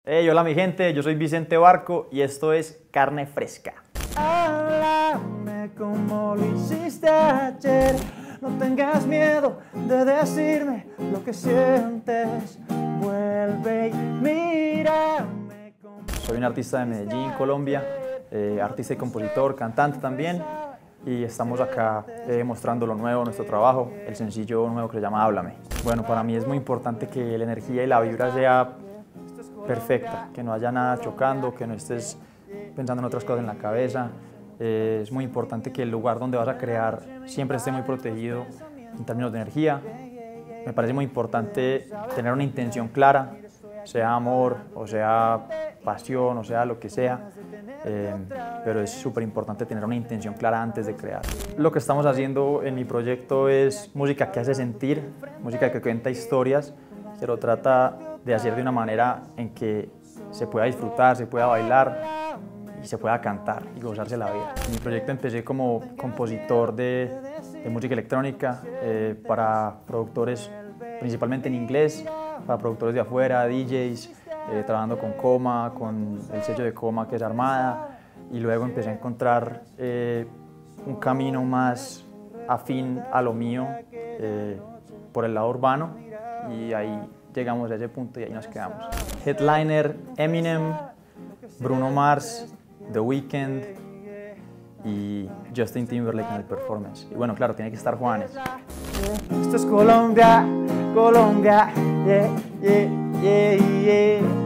Hey, hola mi gente, yo soy Vicente Barco y esto es Carne Fresca. Háblame como lo hiciste ayer. No tengas miedo de decirme lo que sientes. Vuelve y mírame como... Soy un artista de Medellín, Colombia, artista y compositor, cantante también. Y estamos acá mostrando lo nuevo, nuestro trabajo, el sencillo nuevo que se llama Háblame. Bueno, para mí es muy importante que la energía y la vibra sea perfecta, que no haya nada chocando, que no estés pensando en otras cosas en la cabeza. Es muy importante que el lugar donde vas a crear siempre esté muy protegido en términos de energía. Me parece muy importante tener una intención clara, sea amor o sea pasión o sea lo que sea, pero es súper importante tener una intención clara antes de crear. Lo que estamos haciendo en mi proyecto es música que hace sentir, música que cuenta historias, se lo trata de hacer de una manera en que se pueda disfrutar, se pueda bailar y se pueda cantar y gozarse la vida. En mi proyecto empecé como compositor de música electrónica para productores principalmente en inglés, para productores de afuera, DJs, trabajando con Coma, con el sello de Coma que es Armada, y luego empecé a encontrar un camino más afín a lo mío por el lado urbano, y ahí llegamos a ese punto y ahí nos quedamos. Headliner Eminem, Bruno Mars, The Weeknd y Justin Timberlake en el performance. Y bueno, claro, tiene que estar Juanes. Esto es Colombia, Colombia, yeah, yeah, yeah, yeah.